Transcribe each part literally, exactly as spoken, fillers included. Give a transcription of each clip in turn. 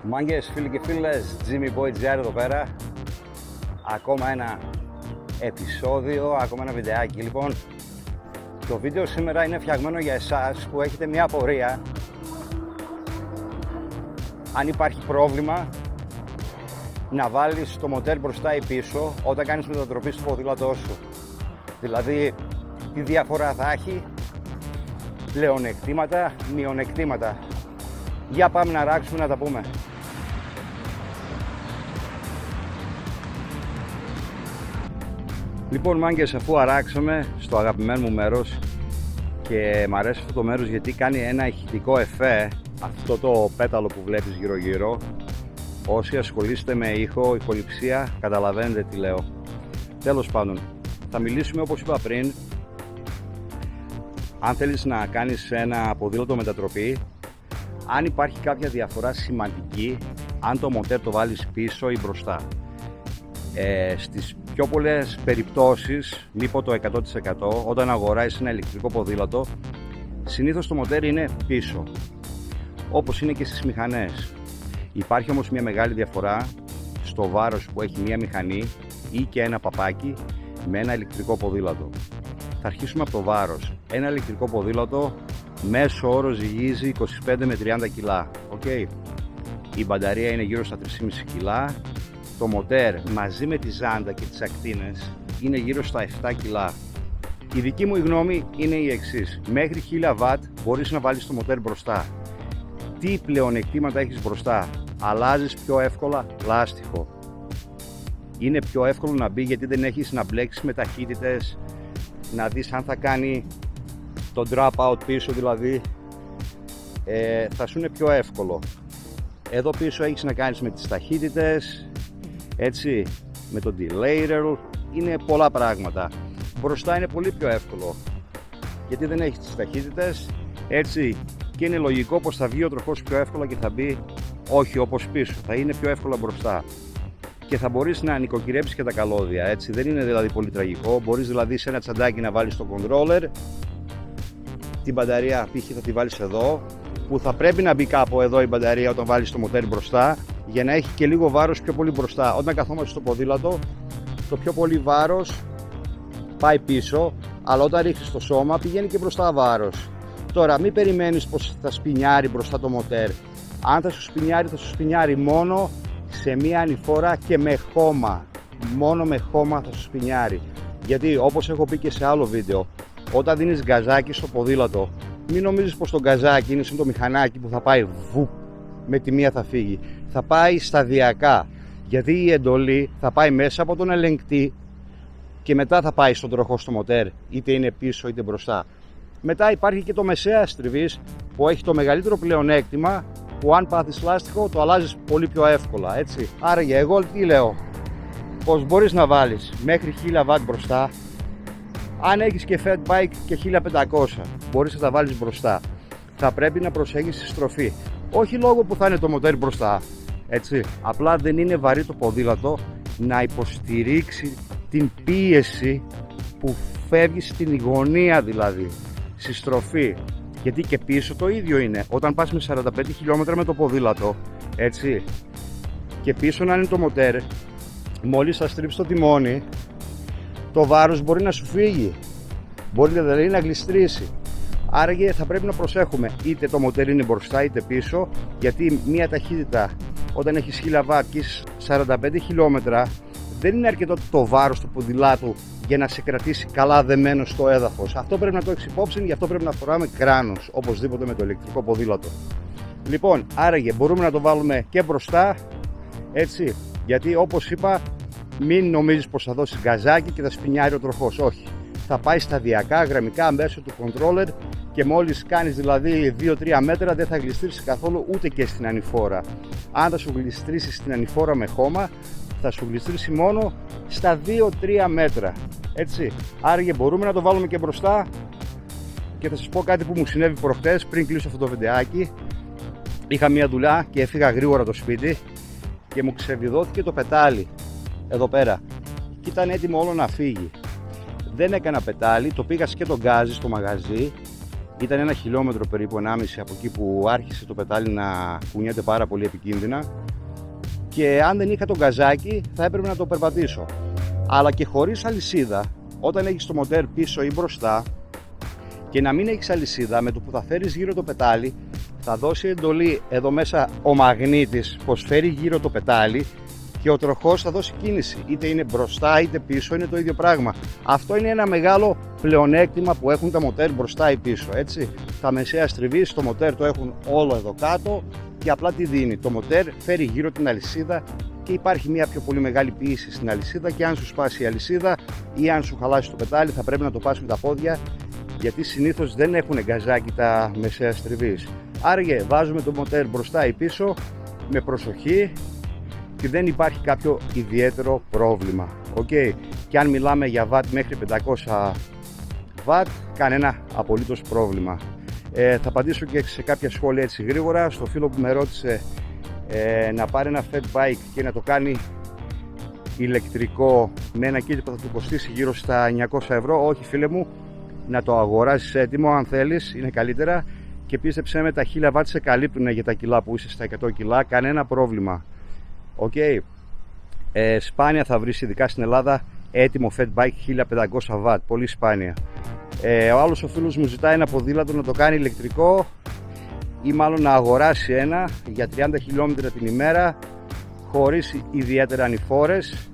Μάγκες, φίλοι και φίλες, Jimmy Boy τζι αρ εδώ πέρα. Ακόμα ένα επεισόδιο, ακόμα ένα βιντεάκι. Λοιπόν, το βίντεο σήμερα είναι φτιαγμένο για εσάς που έχετε μια απορία αν υπάρχει πρόβλημα να βάλεις το μοτέρ μπροστά ή πίσω όταν κάνεις μετατροπή στο ποδήλατό σου. Δηλαδή, τι διαφορά θα έχει, πλεονεκτήματα, μειονεκτήματα. Για πάμε να ράξουμε να τα πούμε. Λοιπόν, μάγκες, αφού αράξαμε στο αγαπημένο μου μέρος, και μ' αρέσει αυτό το μέρος γιατί κάνει ένα ηχητικό εφέ, αυτό το πέταλο που βλέπεις γύρω γύρω. Όσοι ασχολείστε με ήχο, ηχοληψία, καταλαβαίνετε τι λέω. Τέλος πάντων, θα μιλήσουμε όπως είπα πριν. Αν θέλεις να κάνεις ένα ποδήλατο μετατροπή, αν υπάρχει κάποια διαφορά σημαντική, αν το μοτέρ το βάλεις πίσω ή μπροστά. Ε, στις πιο πολλές περιπτώσεις, μη πω το εκατό τοις εκατό, όταν αγοράσεις ένα ηλεκτρικό ποδήλατο, συνήθως το μοτέρ είναι πίσω, όπως είναι και στις μηχανές. Υπάρχει όμως μια μεγάλη διαφορά στο βάρος που έχει μια μηχανή ή και ένα παπάκι με ένα ηλεκτρικό ποδήλατο. Θα αρχίσουμε από το βάρος. Ένα ηλεκτρικό ποδήλατο μέσο όρο ζυγίζει είκοσι πέντε με τριάντα κιλά. Okay. Η μπαταρία είναι γύρω στα τρία κόμμα πέντε κιλά. Το μοτέρ μαζί με τη ζάντα και τις ακτίνες είναι γύρω στα επτά κιλά. Η δική μου γνώμη είναι η εξής. Μέχρι χίλια βατ μπορείς να βάλεις το μοτέρ μπροστά. Τι πλεονεκτήματα έχεις μπροστά? Αλλάζεις πιο εύκολα λάστιχο. Είναι πιο εύκολο να μπει γιατί δεν έχεις να μπλέξεις με ταχύτητες, να δεις αν θα κάνει το drop out πίσω, δηλαδή ε, θα σου είναι πιο εύκολο. Εδώ πίσω έχεις να κάνεις με τις ταχύτητες, έτσι, με το delayer, είναι πολλά πράγματα. Μπροστά είναι πολύ πιο εύκολο γιατί δεν έχεις τις ταχύτητες, έτσι, και είναι λογικό πως θα βγει ο τροχός πιο εύκολα και θα μπει όχι όπως πίσω, θα είναι πιο εύκολα μπροστά. Και θα μπορείς να νοικοκυρέψεις και τα καλώδια, έτσι, δεν είναι δηλαδή πολύ τραγικό. Μπορείς δηλαδή σε ένα τσαντάκι να βάλεις το controller, την μπαταρία π.χ. θα τη βάλεις εδώ, που θα πρέπει να μπει κάπου εδώ η μπαταρία όταν βάλεις το μοτέρ μπροστά, για να έχει και λίγο βάρος πιο πολύ μπροστά. Όταν καθόμαστε στο ποδήλατο, το πιο πολύ βάρος πάει πίσω, αλλά όταν ρίχνεις το σώμα πηγαίνει και μπροστά βάρος. Τώρα μην περιμένεις πως θα σπινιάρει μπροστά το μοτέρ. Αν θα σου σπινιάρει, θα σου σπινιάρει μόνο σε μία ανηφόρα και με χώμα. Μόνο με χώμα θα σου σπινιάρει. Γιατί όπως έχω πει και σε άλλο βίντεο, όταν δίνεις γκαζάκι στο ποδήλατο, μην νομίζεις πως το γκαζάκι είναι σαν το μηχανάκι που θα πάει βου, με τη μία θα φύγει. Θα πάει σταδιακά, γιατί η εντολή θα πάει μέσα από τον ελεγκτή και μετά θα πάει στον τροχό στο μοτέρ, είτε είναι πίσω είτε μπροστά. Μετά υπάρχει και το μεσαία στριβής που έχει το μεγαλύτερο πλεονέκτημα, που αν πάθεις λάστιχο το αλλάζεις πολύ πιο εύκολα, έτσι. Άρα για εγώ τι λέω, πως μπορείς να βάλεις μέχρι χίλια βατ μπροστά. Αν έχεις και fat bike και χίλια πεντακόσια μπορείς να τα βάλεις μπροστά. Θα πρέπει να προσέχεις τη στροφή, όχι λόγω που θα είναι το μοτέρ μπροστά, έτσι, απλά δεν είναι βαρύ το ποδήλατο να υποστηρίξει την πίεση που φεύγει στην γωνία, δηλαδή στη στροφή. Γιατί και πίσω το ίδιο είναι. Όταν πας με σαράντα πέντε χιλιόμετρα με το ποδήλατο, έτσι, και πίσω να είναι το μοτέρ, μόλις θα στρίψει το τιμόνι, το βάρος μπορεί να σου φύγει, μπορεί δηλαδή να γλιστρήσει. Άρα θα πρέπει να προσέχουμε, είτε το μοτέρ είναι μπροστά είτε πίσω, γιατί μια ταχύτητα όταν έχεις χίλια βατ και έχεις σαράντα πέντε χιλιόμετρα δεν είναι αρκετό το βάρος του ποδηλάτου για να σε κρατήσει καλά δεμένο στο έδαφος. Αυτό πρέπει να το έχεις υπόψη, γι' αυτό πρέπει να φοράμε κράνος, οπωσδήποτε με το ηλεκτρικό ποδήλατο. Λοιπόν, άραγε μπορούμε να το βάλουμε και μπροστά, έτσι, γιατί όπως είπα, μην νομίζεις πως θα δώσεις γκαζάκι και θα σπινιάρει ο τροχός, όχι. Θα πάει σταδιακά, γραμμικά, μέσω του controller, και μόλις κάνεις δηλαδή δύο τρία μέτρα δεν θα γλιστρήσει καθόλου ούτε και στην ανηφόρα. Αν θα σου γλιστρήσει στην ανηφόρα με χώμα, θα σου γλιστρήσει μόνο στα δύο τρία μέτρα, έτσι. Άρα μπορούμε να το βάλουμε και μπροστά. Και θα σας πω κάτι που μου συνέβη προχτές πριν κλείσω αυτό το βιντεάκι. Είχα μια δουλειά και έφυγα γρήγορα το σπίτι και μου ξεβιδώθηκε το πετάλι εδώ πέρα και ήταν έτοιμο όλο να φύγει. Δεν έκανα πετάλι, το πήγα και τον γκάζι στο μαγαζί Ήταν ένα χιλιόμετρο περίπου, ενάμιση από εκεί που άρχισε το πετάλι να κουνιέται πάρα πολύ επικίνδυνα, και αν δεν είχα τον γκαζάκι θα έπρεπε να το περπατήσω. Αλλά και χωρίς αλυσίδα, όταν έχεις το μοτέρ πίσω ή μπροστά και να μην έχεις αλυσίδα, με το που θα φέρεις γύρω το πετάλι θα δώσει εντολή εδώ μέσα ο μαγνήτης πως φέρει γύρω το πετάλι, και ο τροχός θα δώσει κίνηση, είτε είναι μπροστά είτε πίσω, είναι το ίδιο πράγμα. Αυτό είναι ένα μεγάλο πλεονέκτημα που έχουν τα μοτέρ μπροστά ή πίσω, έτσι. Τα μεσαία στριβή στο μοτέρ το έχουν όλο εδώ κάτω, και απλά τι δίνει? Το μοτέρ φέρει γύρω την αλυσίδα και υπάρχει μια πιο πολύ μεγάλη πίεση στην αλυσίδα, και αν σου σπάσει η αλυσίδα ή αν σου χαλάσει το πετάλι θα πρέπει να το πας με τα πόδια, γιατί συνήθως δεν έχουν γκαζάκι τα μεσαία στριβής. Άρα βάζουμε το μοτέρ μπροστά ή πίσω με προσοχή και δεν υπάρχει κάποιο ιδιαίτερο πρόβλημα. Okay. Και αν μιλάμε για βατ μέχρι πεντακόσια βατ, κανένα απολύτως πρόβλημα. Ε, θα απαντήσω και σε κάποια σχόλια έτσι γρήγορα. Στο φίλο που με ρώτησε ε, να πάρει ένα fat bike και να το κάνει ηλεκτρικό με ένα kit που θα του κοστίσει γύρω στα εννιακόσια ευρώ. Όχι φίλε μου, να το αγοράσεις έτοιμο αν θέλεις, είναι καλύτερα, και πίστεψέ με, τα χίλια βατ σε καλύπτουν για τα κιλά που είσαι, στα εκατό κιλά, κανένα πρόβλημα. Okay. Ε, σπάνια θα βρεις, ειδικά στην Ελλάδα, έτοιμο fat bike χίλια πεντακόσια βατ, πολύ σπάνια. Ε, ο άλλος ο φίλος μου ζητάει ένα ποδήλατο να το κάνει ηλεκτρικό, ή μάλλον να αγοράσει ένα για τριάντα χιλιόμετρα την ημέρα χωρίς ιδιαίτερα ανηφόρες.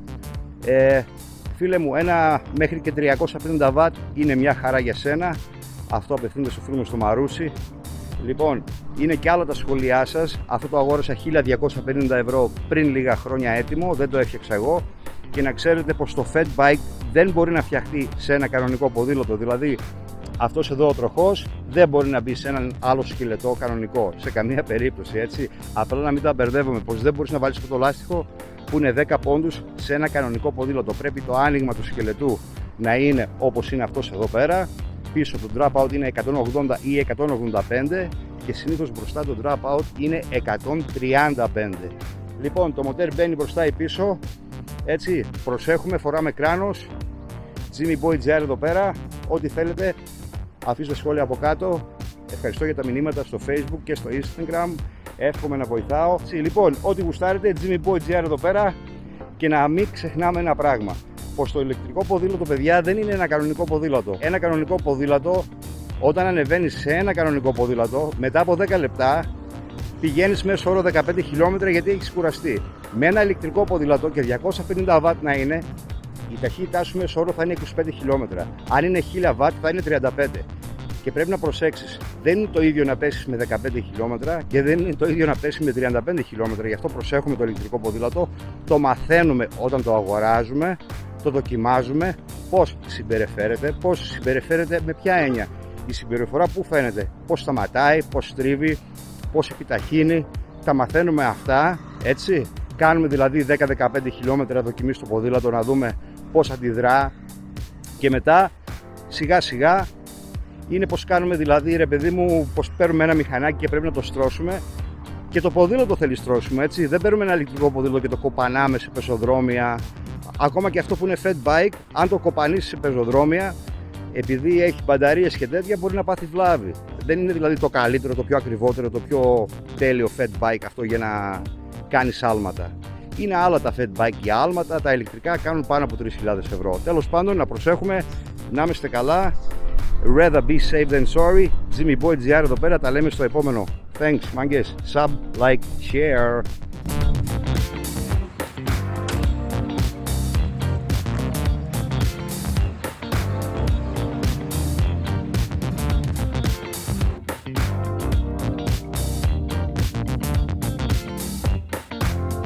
Ε, φίλε μου, ένα μέχρι και τριακόσια πενήντα βατ είναι μια χαρά για σένα. Αυτό απευθύνεται στο φίλο μου στο Μαρούσι. Λοιπόν, είναι και άλλα τα σχόλιά σας. Αυτό το αγόρασα χίλια διακόσια πενήντα ευρώ πριν λίγα χρόνια έτοιμο, δεν το έφτιαξα εγώ. Και να ξέρετε πως το fat bike δεν μπορεί να φτιαχτεί σε ένα κανονικό ποδήλατο. Δηλαδή αυτός εδώ ο τροχός δεν μπορεί να μπει σε έναν άλλο σκελετό κανονικό, σε καμία περίπτωση, έτσι. Απλά να μην τα μπερδεύουμε, πως δεν μπορείς να βάλεις αυτό το λάστιχο που είναι δέκα πόντους σε ένα κανονικό ποδήλατο. Πρέπει το άνοιγμα του σκελετού να είναι όπως είναι αυτός εδώ πέρα. Πίσω το drop out είναι εκατόν ογδόντα ή εκατόν ογδόντα πέντε, και συνήθως μπροστά το drop out είναι εκατόν τριάντα πέντε. Λοιπόν, το μοτέρ μπαίνει μπροστά ή πίσω, έτσι, προσέχουμε, φοράμε κράνος, Jimmy Boy τζι αρ εδώ πέρα. Ό,τι θέλετε αφήστε σχόλια από κάτω. Ευχαριστώ για τα μηνύματα στο Facebook και στο Instagram, εύχομαι να βοηθάω. Λοιπόν, ό,τι γουστάρετε, Jimmy Boy τζι αρ εδώ πέρα. Και να μην ξεχνάμε ένα πράγμα, πως το ηλεκτρικό ποδήλατο, παιδιά, δεν είναι ένα κανονικό ποδήλατο. Ένα κανονικό ποδήλατο, όταν ανεβαίνεις σε ένα κανονικό ποδήλατο, μετά από δέκα λεπτά πηγαίνεις μέσω όρο δεκαπέντε χιλιόμετρα, γιατί έχεις κουραστεί. Με ένα ηλεκτρικό ποδήλατο και διακόσια πενήντα βατ να είναι, η ταχύτητά σου μέσω όρο θα είναι είκοσι πέντε χιλιόμετρα. Αν είναι χίλια βατ θα είναι τριάντα πέντε. Και πρέπει να προσέξεις, δεν είναι το ίδιο να πέσεις με δεκαπέντε χιλιόμετρα και δεν είναι το ίδιο να πέσεις με τριάντα πέντε χιλιόμετρα. Γι' αυτό προσέχουμε το ηλεκτρικό ποδήλατο, το μαθαίνουμε όταν το αγοράζουμε, το δοκιμάζουμε, πώς συμπεριφέρεται, πώς συμπεριφέρεται, με ποια έννοια. Η συμπεριφορά που φαίνεται, πώς σταματάει, πώς στρίβει, πώς επιταχύνει, τα μαθαίνουμε αυτά, έτσι. Κάνουμε δηλαδή δέκα με δεκαπέντε χιλιόμετρα δοκιμή στο ποδήλατο να δούμε πώς αντιδρά, και μετά σιγά σιγά είναι πως κάνουμε, δηλαδή ρε παιδί μου, πως παίρνουμε ένα μηχανάκι και πρέπει να το στρώσουμε, και το ποδήλατο θέλει στρώσουμε, έτσι. Δεν παίρνουμε ένα ηλεκτρικό ποδήλατο και το κοπανάμε σε πεζοδρόμια. Ακόμα και αυτό που είναι fat bike, αν το κοπανίσει σε πεζοδρόμια, επειδή έχει μπαταρίες και τέτοια, μπορεί να πάθει βλάβη. Δεν είναι δηλαδή το καλύτερο, το πιο ακριβότερο, το πιο τέλειο fat bike αυτό για να κάνεις άλματα. Είναι άλλα τα fat bike για άλματα, τα ηλεκτρικά κάνουν πάνω από τρεις χιλιάδες ευρώ. Τέλος πάντων, να προσέχουμε, να είμαστε καλά. Rather be safe than sorry. Jimmy Boy τζι αρ εδώ πέρα, τα λέμε στο επόμενο. Thanks, μάγκες. Sub, like, share.